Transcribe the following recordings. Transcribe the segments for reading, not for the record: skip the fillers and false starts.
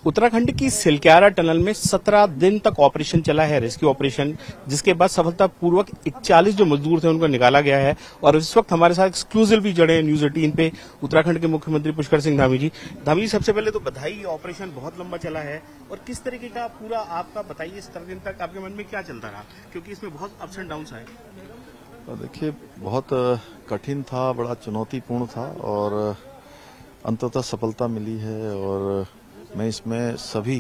उत्तराखंड की सिलक्यारा टनल में 17 दिन तक ऑपरेशन चला है, रेस्क्यू ऑपरेशन, जिसके बाद सफलतापूर्वक 41 जो मजदूर थे उनको निकाला गया है। और इस वक्त हमारे साथ एक्सक्लूसिव भी जुड़े हैं न्यूज 18 पे उत्तराखंड के मुख्यमंत्री पुष्कर सिंह धामी जी। धामी जी, सबसे पहले तो बधाई, ये ऑपरेशन बहुत लंबा चला है और किस तरीके का पूरा आपका बताइए, 17 दिन तक आपके मन में क्या चलता रहा, क्योंकि इसमें बहुत अप्स एंड डाउन्स आए। देखिए, बहुत कठिन था, बड़ा चुनौतीपूर्ण था और अंततः सफलता मिली है। और मैं इसमें सभी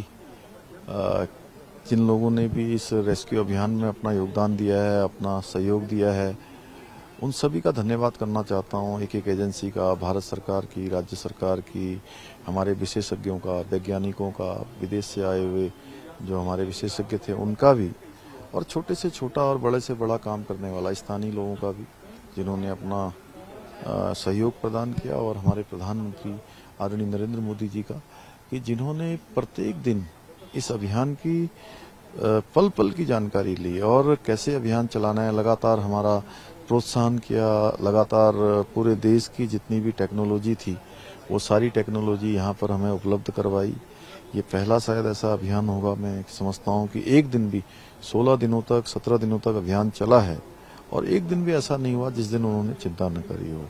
जिन लोगों ने भी इस रेस्क्यू अभियान में अपना योगदान दिया है, अपना सहयोग दिया है, उन सभी का धन्यवाद करना चाहता हूँ। एक एक एजेंसी का, भारत सरकार की, राज्य सरकार की, हमारे विशेषज्ञों का, वैज्ञानिकों का, विदेश से आए हुए जो हमारे विशेषज्ञ थे उनका भी, और छोटे से छोटा और बड़े से बड़ा काम करने वाला स्थानीय लोगों का भी, जिन्होंने अपना सहयोग प्रदान किया। और हमारे प्रधानमंत्री आदरणीय नरेंद्र मोदी जी का, कि जिन्होंने प्रत्येक दिन इस अभियान की पल पल की जानकारी ली और कैसे अभियान चलाना है, लगातार हमारा प्रोत्साहन किया। लगातार पूरे देश की जितनी भी टेक्नोलॉजी थी वो सारी टेक्नोलॉजी यहाँ पर हमें उपलब्ध करवाई। ये पहला शायद ऐसा अभियान होगा, मैं समझता हूँ कि एक दिन भी 16 दिनों तक, 17 दिनों तक अभियान चला है और एक दिन भी ऐसा नहीं हुआ जिस दिन उन्होंने चिंता न करी हो।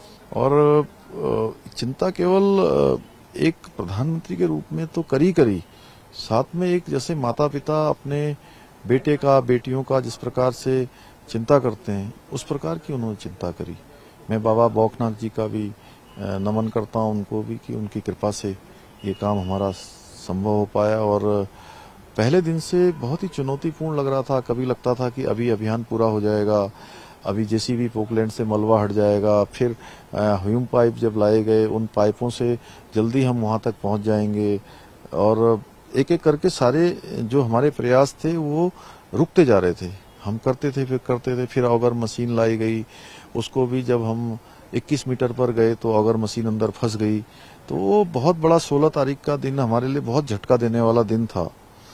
और चिंता केवल एक प्रधानमंत्री के रूप में तो करी, साथ में एक जैसे माता पिता अपने बेटे का, बेटियों का जिस प्रकार से चिंता करते हैं, उस प्रकार की उन्होंने चिंता करी। मैं बाबा बौखनाथ जी का भी नमन करता हूं, उनको भी, कि उनकी कृपा से ये काम हमारा संभव हो पाया। और पहले दिन से बहुत ही चुनौतीपूर्ण लग रहा था। कभी लगता था कि अभी अभियान पूरा हो जाएगा, अभी जेसीबी पोकलैंड से मलबा हट जाएगा, फिर ह्यूम पाइप जब लाए गए, उन पाइपों से जल्दी हम वहां तक पहुंच जाएंगे। और एक एक करके सारे जो हमारे प्रयास थे वो रुकते जा रहे थे। हम करते थे, फिर करते थे, फिर ऑगर मशीन लाई गई, उसको भी जब हम 21 मीटर पर गए तो ऑगर मशीन अंदर फंस गई। तो वो बहुत बड़ा 16 तारीख का दिन हमारे लिए बहुत झटका देने वाला दिन था।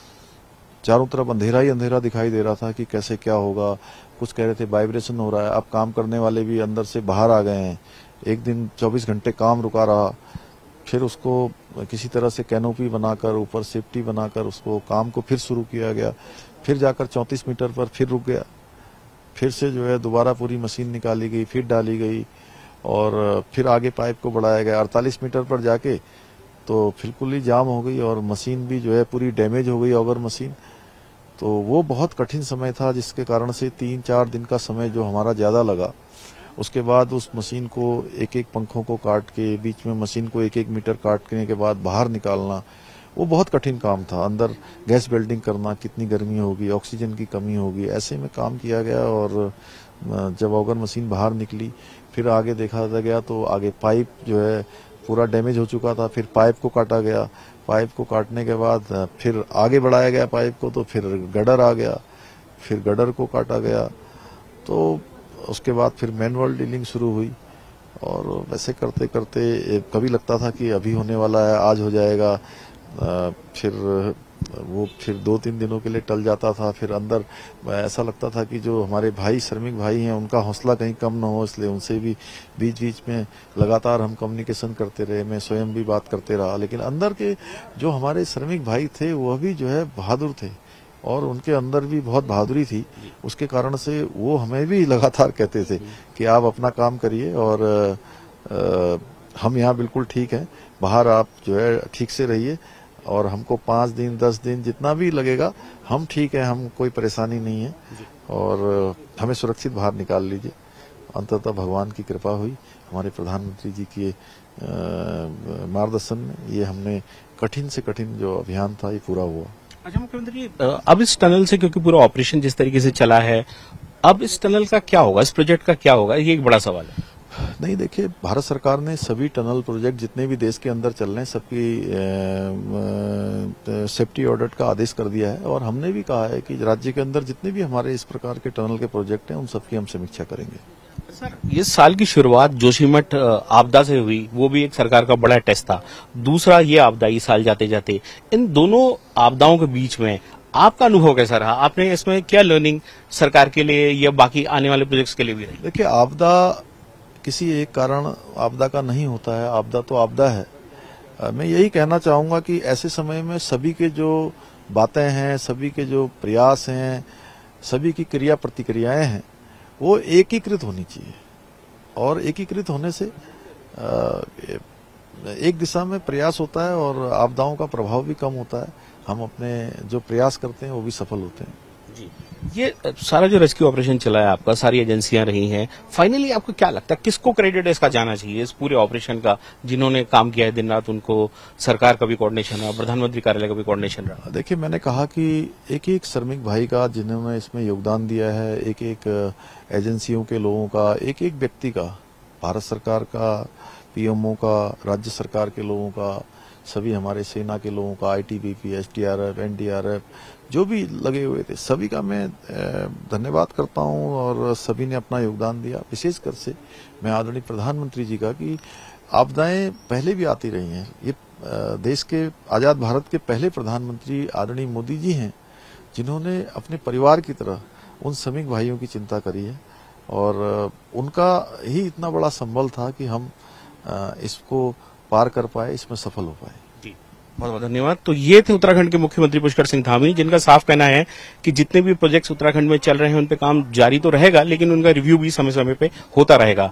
चारों तरफ अंधेरा ही अंधेरा दिखाई दे रहा था कि कैसे क्या होगा। कुछ कह रहे थे वाइब्रेशन हो रहा है। अब काम करने वाले भी अंदर से बाहर आ गए हैं। एक दिन 24 घंटे काम रुका रहा, फिर उसको किसी तरह से कैनोपी बनाकर, ऊपर सेफ्टी बनाकर उसको काम को फिर शुरू किया गया। फिर जाकर 34 मीटर पर फिर रुक गया, फिर से जो है दोबारा पूरी मशीन निकाली गई, फिर डाली गई और फिर आगे पाइप को बढ़ाया गया। 48 मीटर पर जाके तो बिल्कुल ही जाम हो गई और मशीन भी जो है पूरी डैमेज हो गई, ऑगर मशीन। तो वो बहुत कठिन समय था, जिसके कारण से 3-4 दिन का समय जो हमारा ज्यादा लगा। उसके बाद उस मशीन को एक एक पंखों को काट के, बीच में मशीन को 1-1 मीटर काटने के बाद बाहर निकालना, वो बहुत कठिन काम था। अंदर गैस वेल्डिंग करना, कितनी गर्मी होगी, ऑक्सीजन की कमी होगी, ऐसे में काम किया गया। और जब ऑगर मशीन बाहर निकली, फिर आगे देखा गया तो आगे पाइप जो है पूरा डैमेज हो चुका था। फिर पाइप को काटा गया, पाइप को काटने के बाद फिर आगे बढ़ाया गया पाइप को, तो फिर गडर आ गया, फिर गडर को काटा गया। तो उसके बाद फिर मैनुअल डीलिंग शुरू हुई और वैसे करते करते कभी लगता था कि अभी होने वाला है, आज हो जाएगा, फिर वो फिर 2-3 दिनों के लिए टल जाता था। फिर अंदर ऐसा लगता था कि जो हमारे भाई, श्रमिक भाई हैं, उनका हौसला कहीं कम न हो, इसलिए उनसे भी बीच बीच में लगातार हम कम्युनिकेशन करते रहे। मैं स्वयं भी बात करते रहा। लेकिन अंदर के जो हमारे श्रमिक भाई थे वह भी जो है बहादुर थे और उनके अंदर भी बहुत बहादुरी थी। उसके कारण से वो हमें भी लगातार कहते थे कि आप अपना काम करिए और हम यहाँ बिल्कुल ठीक हैं, बाहर आप जो है ठीक से रहिए और हमको 5 दिन 10 दिन जितना भी लगेगा हम ठीक है, हम कोई परेशानी नहीं है और हमें सुरक्षित बाहर निकाल लीजिए। अंततः भगवान की कृपा हुई, हमारे प्रधानमंत्री जी के मार्गदर्शन में ये हमने कठिन से कठिन जो अभियान था ये पूरा हुआ। अच्छा मुख्यमंत्री जी, अब इस टनल से, क्योंकि पूरा ऑपरेशन जिस तरीके से चला है, अब इस टनल का क्या होगा, इस प्रोजेक्ट का क्या होगा, ये एक बड़ा सवाल है। नहीं, देखिए, भारत सरकार ने सभी टनल प्रोजेक्ट जितने भी देश के अंदर चल रहे हैं सबकी सेफ्टी ऑडिट का आदेश कर दिया है। और हमने भी कहा है कि राज्य के अंदर जितने भी हमारे इस प्रकार के टनल के प्रोजेक्ट हैं उन सबकी हम समीक्षा करेंगे। सर, ये साल की शुरुआत जोशीमठ आपदा से हुई, वो भी एक सरकार का बड़ा टेस्ट था। दूसरा ये आपदा इस साल जाते जाते, इन दोनों आपदाओं के बीच में आपका अनुभव कैसा रहा? आपने इसमें क्या लर्निंग सरकार के लिए या बाकी आने वाले प्रोजेक्ट्स के लिए भी रही? देखिए, आपदा किसी एक कारण आपदा का नहीं होता है। आपदा तो आपदा है। मैं यही कहना चाहूंगा कि ऐसे समय में सभी के जो बातें हैं, सभी के जो प्रयास हैं, सभी की क्रिया प्रतिक्रियाएं हैं, वो एकीकृत होनी चाहिए। और एकीकृत होने से एक दिशा में प्रयास होता है और आपदाओं का प्रभाव भी कम होता है। हम अपने जो प्रयास करते हैं वो भी सफल होते हैं। जी, ये सारा जो रेस्क्यू ऑपरेशन चला है आपका, सारी एजेंसियां रही हैं, फाइनली आपको क्या लगता है किसको क्रेडिट इसका जाना चाहिए, इस पूरे ऑपरेशन का? जिन्होंने काम किया है दिन रात, उनको सरकार का भी कोऑर्डिनेशन रहा, प्रधानमंत्री कार्यालय का भी कोऑर्डिनेशन रहा। देखिए, मैंने कहा कि एक एक श्रमिक भाई का जिन्होंने इसमें योगदान दिया है, एक एक एजेंसियों के लोगों का, एक एक व्यक्ति का, भारत सरकार का, पीएमओ का, राज्य सरकार के लोगों का, सभी हमारे सेना के लोगों का, आईटीबीपी, एसडीआरएफ, एनडीआरएफ, जो भी लगे हुए थे, सभी का मैं धन्यवाद करता हूं और सभी ने अपना योगदान दिया। विशेषकर से मैं आदरणीय प्रधानमंत्री जी का, कि आपदाएं पहले भी आती रही हैं। ये देश के आजाद भारत के पहले प्रधानमंत्री आदरणीय मोदी जी हैं, जिन्होंने अपने परिवार की तरह उन श्रमिक भाइयों की चिंता करी है और उनका ही इतना बड़ा संबल था कि हम इसको पार कर पाए, इसमें सफल हो पाए। जी, बहुत बहुत धन्यवाद। तो ये थे उत्तराखंड के मुख्यमंत्री पुष्कर सिंह धामी, जिनका साफ कहना है कि जितने भी प्रोजेक्ट्स उत्तराखंड में चल रहे हैं उन पे काम जारी तो रहेगा, लेकिन उनका रिव्यू भी समय समय पे होता रहेगा।